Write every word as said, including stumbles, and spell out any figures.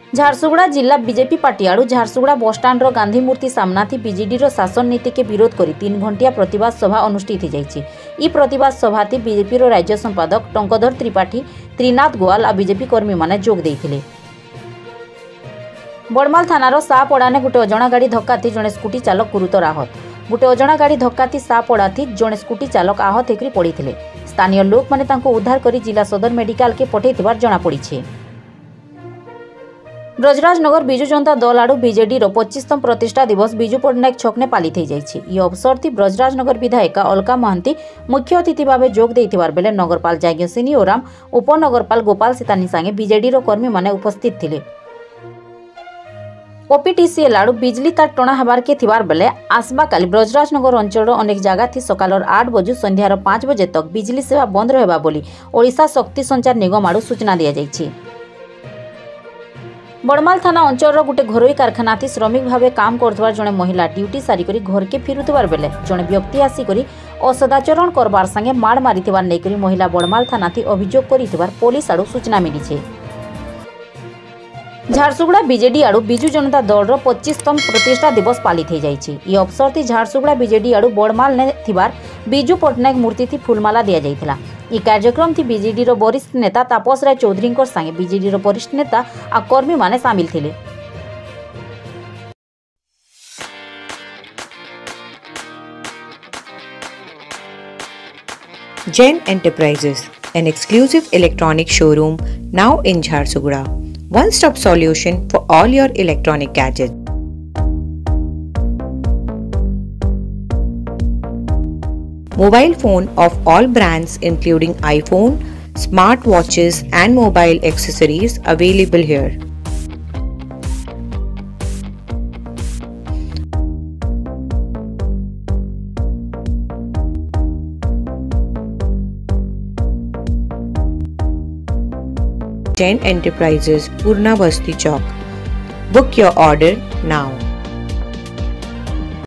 झारसुगुड़ा जिला BJP party आड़ू Jharsuguda bus stand Gandhi मूर्ति सामना थी बीजेडी शासन नीति के विरोध कर तीन घंटिया प्रतिवाद सभा अनुष्ठित होती। प्रतिवाद सभा थी बीजेपी राज्य संपादक टंकधर त्रिपाठी, त्रिनाथ गोवाल और बीजेपी कर्मी माने जोग देइथिले। बड़माल थानार सापड़ाने गोटे अजणा गाड़ी धक्का थी जड़े स्कूटी चालक गुरुतर आहत। गोटे अजणा गाड़ी धक्का थी सापड़ा थी जड़े स्कूटी चालक आहत होकर पड़ते। स्थानीय लोक माने तांको उद्धार करी जिला सदर मेडिकल के पठेइथिबार जणा पड़िछे। ब्रजराजनगर बिजु जनता दल आड़ू बीजेडी पच्चीसतम प्रतिष्ठा दिवस बिजु पट्टनायक छक ने पालित हो जाइए। यह अवसर थी ब्रजराजनगर विधायिका अलका महांती मुख्य अतिथि भाव जोग देइथिबार बेले नगरपाल जाज्ञसिनी ओराम, उपनगरपाल गोपाल सीतानी संगे बीजेडी कर्मी माने उपस्थित थिले। ओपीटीसीएल आड़ू बिजली तार टणा हबार के थिबार बेले आसबा काली ब्रजराजनगर अंचल अनेक जगह थी सकाल आठ बजू संध्यार पांच बजे तक बिजली सेवा बंद रहबा बोली ओडिशा शक्ति संचार निगम आड़ू सूचना दिया जाइछि। बड़माल थाना अंचल गोटे घरोई कारखाना थी श्रमिक भाव काम करथवार जड़े महिला ड्यूटी सारिकरी घर के फिरुथबार बेले जड़े व्यक्ति आसिकरी असदाचरण करबार संगे माड़ मारिथिबार नेकरी महिला बड़माल थाना थी अभियोग करिथिबार पुलिस आड़ू सूचना मिली। झारसुगुड़ा बीजेडी आड़ू बिजु जनता दल पच्चीसतम प्रतिष्ठा दिवस पालित हो जाइए। यह अवसर थी झारसुगुड़ा बीजेडी आड़ू बड़माल ने थिबार बिजु पट्टनायक मूर्ति थी फूलमाला दिया जाइथिला। यह कार्यक्रम थी बीजेडी वरिष्ठ नेता तापस राय चौधरी संगे बीजेडी वरिष्ठ नेता आ कर्मी माने शामिल थिले। Jain Enterprises, an exclusive electronic showroom now in Jharsuguda. One-stop solution for all your electronic gadgets. Mobile phone of all brands including iPhone, smart watches and mobile accessories available here. Jain Enterprises, Purna Basti Chowk. Book your order now.